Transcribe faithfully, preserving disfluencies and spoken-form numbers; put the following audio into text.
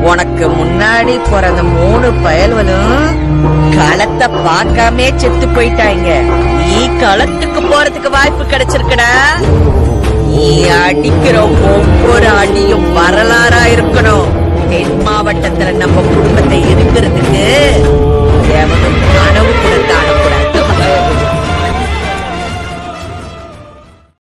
உனக்கு முன்னாடி பிறந்த மூணு பயல்வனும் களத்தை பார்க்காமே செத்து போயிட்டாங்க. நீ களத்துக்கு போறதுக்கு வாய்ப்பு கிடைச்சிருக்கடா. நீ அடிக்கிற ஒவ்வொரு அடியும் வரலாறா இருக்கணும். தென் மாவட்டத்துல நம்ம குடும்பத்தை இருக்கிறதுக்கு